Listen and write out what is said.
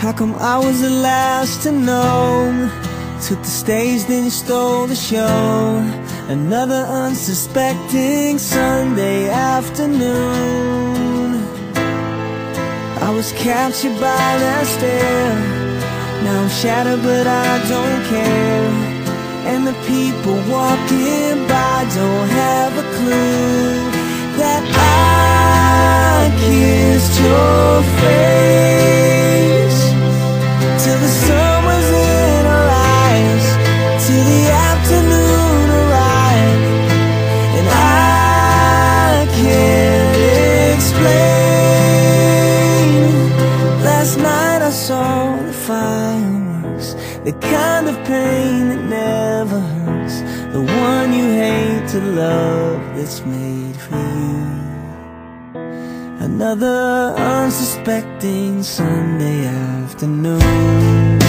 How come I was the last to know? Took the stage, then you stole the show. Another unsuspecting Sunday afternoon. I was captured by that stare. Now I'm shattered but I don't care. And the people walking by don't have a clue that I kissed your face till the sun was in our eyes, till the afternoon arrived. And I can't explain. Last night I saw the fireworks, the kind of pain that never hurts, the one you hate to love that's made for you. Another unsuspecting Sunday afternoon.